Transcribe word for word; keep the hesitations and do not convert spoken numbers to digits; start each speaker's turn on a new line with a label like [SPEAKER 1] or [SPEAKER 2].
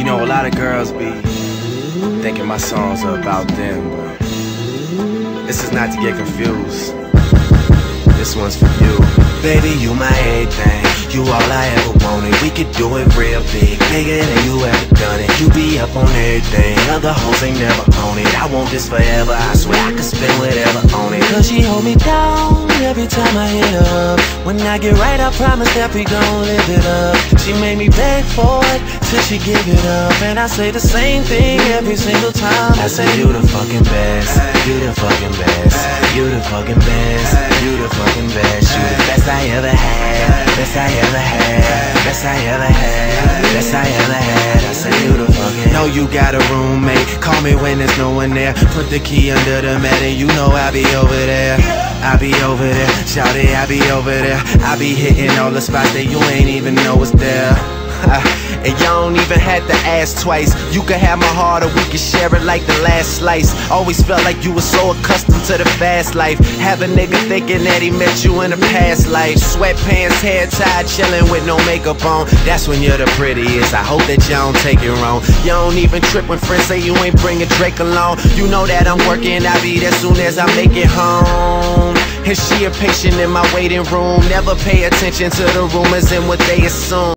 [SPEAKER 1] know, a lot of girls be thinking my songs are about them, but this is not to get confused. This one's for you. Baby, you my everything, you all I ever wanted. We could do it real big, bigger than you ever done it. You be up on everything, other hoes ain't never on it. I want this forever, I swear I could spend whatever on it. Cause she hold me down every time I hit up. When I get right, I promise that we gon' live it up. She made me beg for it till she give it up, and I say the same thing every single time. I say you the fucking best, you the fucking best, you the fucking best, you the fucking best, you the best I ever had, best I ever had, best I ever had, best I ever had. I say you the fucking. Know you got a roommate, call me when there's no one there. Put the key under the mat and you know I be over there. I be over there, shout it, I be over there. I be hitting all the spots that you ain't even know was there. And y'all don't even have to ask twice. You could have my heart or we could share it like the last slice. Always felt like you were so accustomed to the fast life. Have a nigga thinking that he met you in a past life. Sweatpants, hair tied, chilling with no makeup on. That's when you're the prettiest. I hope that y'all don't take it wrong. You don't even trip when friends say you ain't bringing Drake along. You know that I'm working, I'll be there soon as I make it home. And she a patient in my waiting room. Never pay attention to the rumors and what they assume.